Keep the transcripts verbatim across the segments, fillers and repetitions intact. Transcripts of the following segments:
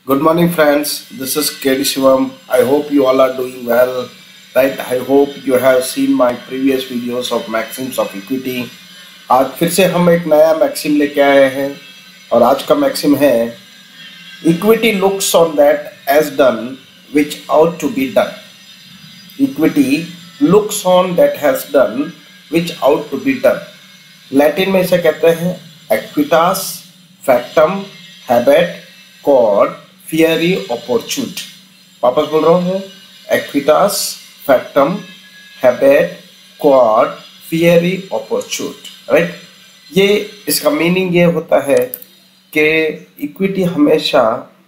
Good morning, friends. This is K D Shivam. I hope you all are doing well. Right? I hope you have seen my previous videos of maxims of equity. आज फिर से हम एक नया maxim लेके आए हैं और आज का मैक्सिम है equity looks on that as done which ought to be done. Equity looks on that has done which ought to be done. Latin में इसे कहते हैं एक्विटास फैक्टम हैबिट कॉड फियरी अपॉर्चुनिटी. वापस बोल रहा हूँ, एक्विटास फैक्टम हैबिट कॉड फियरी अपॉर्चुनिटी. राइट, ये इसका मीनिंग ये होता है कि इक्विटी हमेशा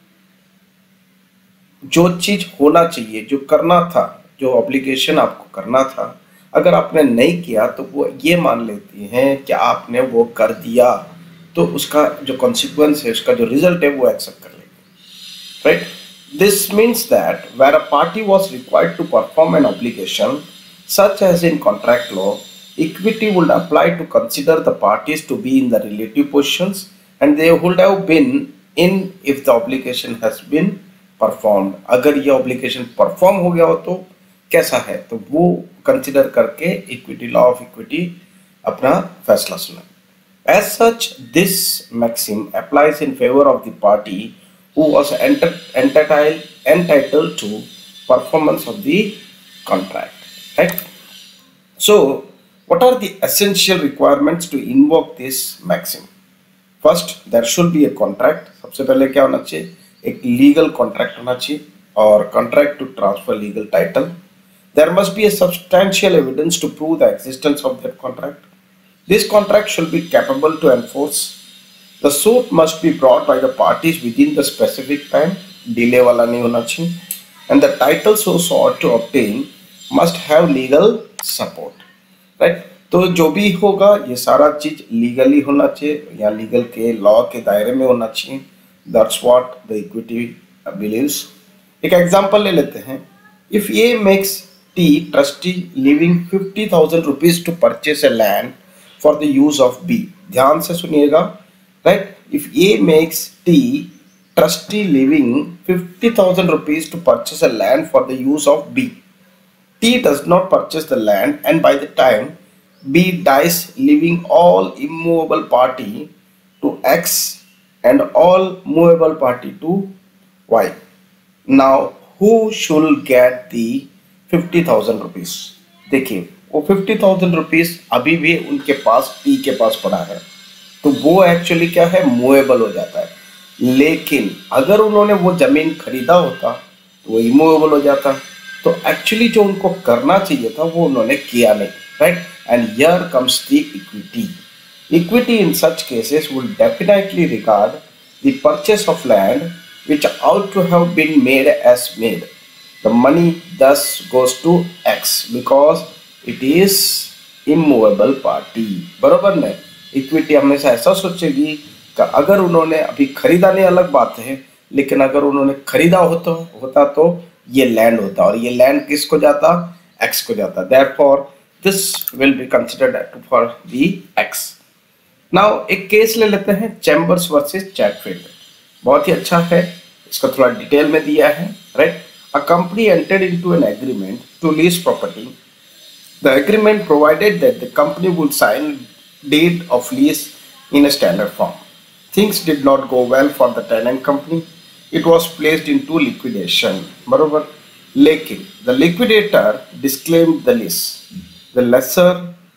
जो चीज होना चाहिए, जो करना था, जो ऑब्लिगेशन आपको करना था, अगर आपने नहीं किया तो वो ये मान लेती हैं कि आपने वो कर दिया, तो उसका जो कॉन्सिक्वेंस है, उसका जो रिजल्ट है वो एक्सेप्ट कर लेगी. Right? This means that where a party was required to perform an obligation, such as in contract law, equity would apply to consider the parties to be in the relative positions and they would have been in if the obligation has been performed. अगर ये obligation perform हो गया हो तो कैसा है, तो वो consider करके equity law of equity अपना फैसला सुना. As such, this maxim applies in favor of the party who was enter, entitled, entitled to performance of the contract. Right? So, what are the essential requirements to invoke this maxim? First, there should be a contract. सबसे पहले क्या होना चाहिए? एक legal contract होना चाहिए और contract to transfer legal title. There must be a substantial evidence to prove the existence of that contract. This contract should be capable to enforce. The suit must be brought by the parties within the specific time. Delay वाला नहीं होना चाहिए. And the title so sought to obtain must have legal support. Right? तो जो भी होगा ये सारा चीज लीगली होना चाहिए या लीगल के लॉ के दायरे में होना चाहिए. That's what the equity believes. एक एग्जांपल ले लेते हैं. If A makes T trustee leaving fifty thousand rupees to purchase a land for the use of B. ध्यान से सुनिएगा. Right? If A makes T trustee leaving fifty thousand rupees to purchase a land for the use of B. T does not purchase the land and by the time B dies, leaving all immovable party to X and all movable party to Y. Now who should get the fifty thousand rupees? देखिए, वो fifty thousand rupees अभी भी उनके पास T के पास पड़ा है, तो वो एक्चुअली क्या है, मूवेबल हो जाता है. लेकिन अगर उन्होंने वो जमीन खरीदा होता तो वो इमूवेबल हो जाता. तो एक्चुअली जो उनको करना चाहिए था वो उन्होंने किया नहीं. Right? And here comes the equity. Equity in such cases will definitely regard the purchase of land which ought to have been made as made. The money thus goes to X because it is immovable party. बरोबर नहीं? Equity हमेशा ऐसा सोचेगी कि अगर उन्होंने अभी खरीदा नहीं अलग बात है, लेकिन अगर उन्होंने खरीदा होता होता तो ये लैंड होता और ये लैंड किसको जाता, एक्स को जाता. Therefore this will be considered for the X. Now एक केस ले लेते हैं, चैम्बर्स वर्सेस चैटफील्ड. बहुत ही अच्छा है, इसका थोड़ा डिटेल में दिया है. Right? A company entered into an agreement to lease property. The agreement provided that the company would sign deed of lease in a standard form. Things did not go well for the tenant company. It was placed into liquidation. बरोबर? लेकिन the liquidator disclaimed the lease. The lessor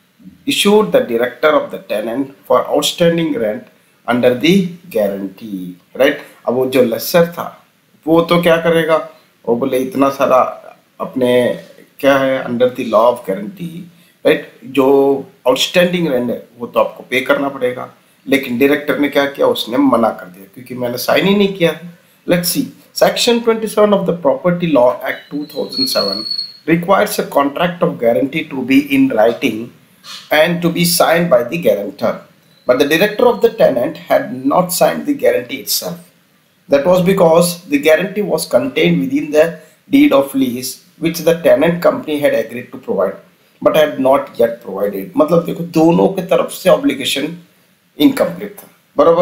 issued the director of the tenant for outstanding rent under the guarantee. Right? अब वो जो lessor था वो तो क्या करेगा, वो बोले इतना सारा अपने क्या है under the law of guarantee. Right? जो आउटस्टैंडिंग रेंट है वो तो आपको पे करना पड़ेगा. लेकिन डायरेक्टर ने क्या किया, उसने मना कर दिया क्योंकि मैंने साइन ही नहीं किया. Let's see, section twenty-seven of the property law act two thousand seven requires a contract of guarantee to be in writing and to be signed by the guarantor, but the director of the tenant had not signed the guarantee itself. That was because the guarantee was contained within the deed of lease which the tenant company had agreed to provide but had not yet provided. मतलब देखो, दोनों की तरफ से obligation incomplete था. बराबर?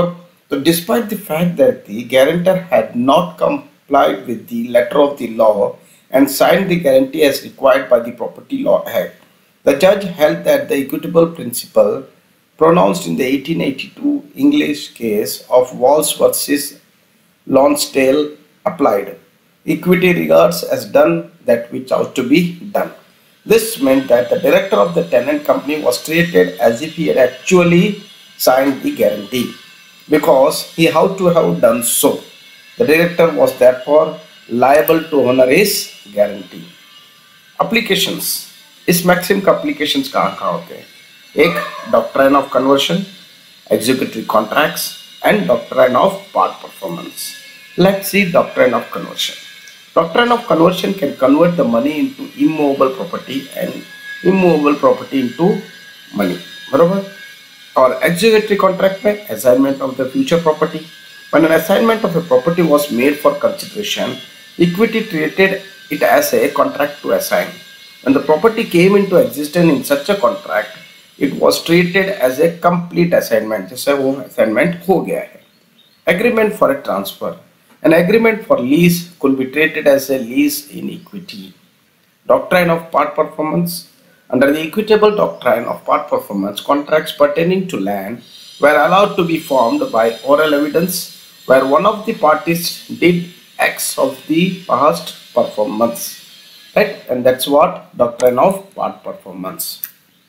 So despite the fact that the guarantor had not complied with the letter of the law and signed the guarantee as required by the Property Law Act, the judge held that the equitable principle pronounced in the eighteen eighty-two English case of Walsh versus Lonsdale applied. Equity regards as done that which ought to be done. This meant that the director of the tenant company was treated as if he had actually signed the guarantee, because he had to have done so. The director was therefore liable to honor his guarantee. Applications. इस maxim का applications कहाँ कहाँ होते हैं? एक doctrine of conversion, executory contracts, and doctrine of part performance. Let's see doctrine of conversion. Doctrine of conversion can convert the money into immovable property and immovable property into money. बरोबर? और executory contract में assignment of the future property. When an assignment of a property was made for consideration, equity treated it as a contract to assign. When the property came into existence in such a contract, it was treated as a complete assignment. जैसे वो assignment हो गया है. Agreement for a transfer. An agreement for lease could be treated as a lease in equity. Doctrine of part performance. Under the equitable doctrine of part performance, contracts pertaining to land were allowed to be formed by oral evidence where one of the parties did X of the past performance. Right? And that's what doctrine of part performance.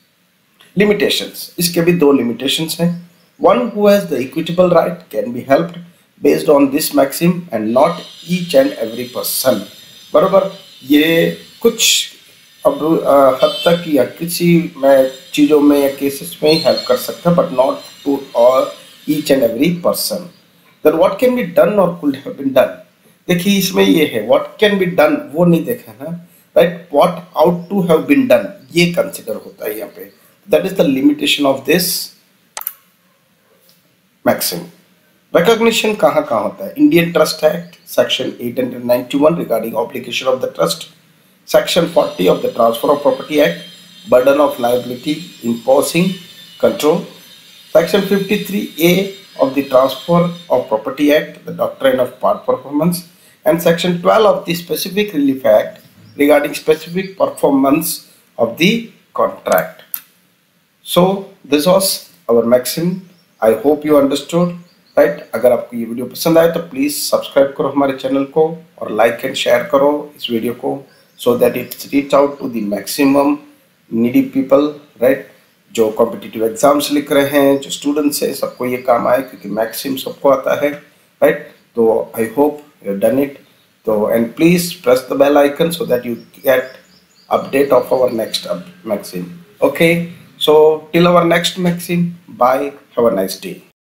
Limitations. इसके भी दो limitations हैं. One who has the equitable right can be helped based on this maxim and not each and every person. बराबर ये कुछ अब हद तक या किसी में चीज़ों में या केसेस में ही हेल्प कर सकता है, but not to or each and every person. Then what can be done or could have been done. देखिए इसमें ये है व्हाट कैन बी डन वो नहीं देखा ना, right. What ought to have been done ये कंसिडर होता है यहाँ पे. That is the limitation of this maxim. Recognition कहाँ कहाँ होता है? Indian trust act section eight ninety-one regarding obligation of the trust. Section forty of the Transfer of Property Act, burden of liability imposing control. Section fifty-three A of the Transfer of Property Act, the doctrine of part performance, and Section twelve of the Specific Relief Act regarding specific performance of the contract. So this was our maxim. I hope you understood. Right? अगर आपको ये video पसंद आए तो please subscribe करो हमारे channel को और लाइक एंड शेयर करो इस वीडियो को, so that it reach out to the maximum needy people, right? जो कॉम्पिटिटिव एग्जाम्स लिख रहे हैं, जो स्टूडेंट्स हैं, सबको ये काम आए क्योंकि मैक्सिम सबको आता है, राइट? तो I hope you done it. तो and please press the bell icon so that you get update of our next maxim. Okay, so till our next maxim, bye, have a nice day.